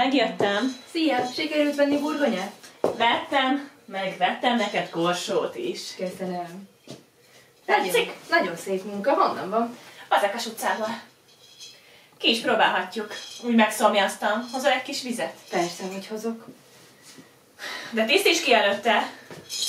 Megjöttem. Szia! Sikerült venni burgonyát? Vettem neked korsót is. Köszönöm. Tetszik? Nagyon szép munka. Honnan van? Fazekas utcából. Ki is próbálhatjuk. Úgy megszomjaztam. Hozol egy kis vizet? Persze, hogy hozok. De tisztíts ki előtte.